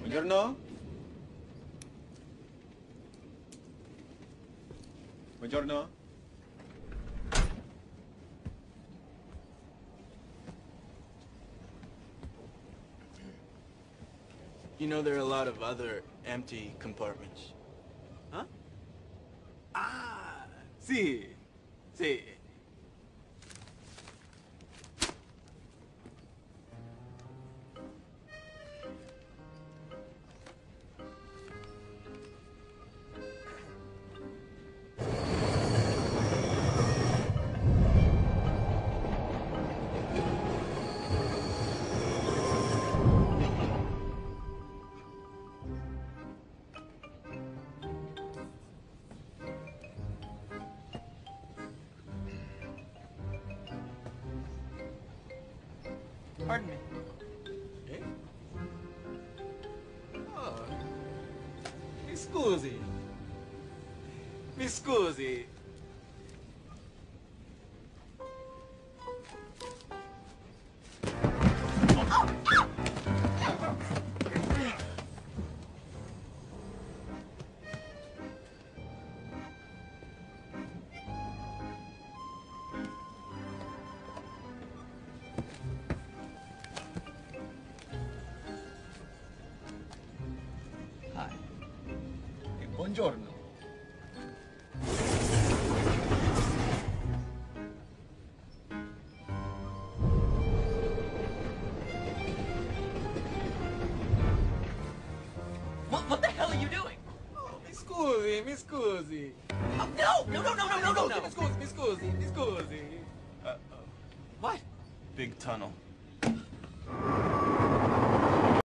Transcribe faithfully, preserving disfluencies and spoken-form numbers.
Buongiorno. Buongiorno. You know, there are a lot of other empty compartments. Huh? Ah, sì, sì. Pardon me. Eh? Oh. Mi scusi. Mi scusi. Hi. E buongiorno. What, what the hell are you doing? Oh, mi scusi, mi scusi. Oh, no, no, no, no, no, no, no, Mi scusi, mi scusi, mi scusi. What? Big tunnel.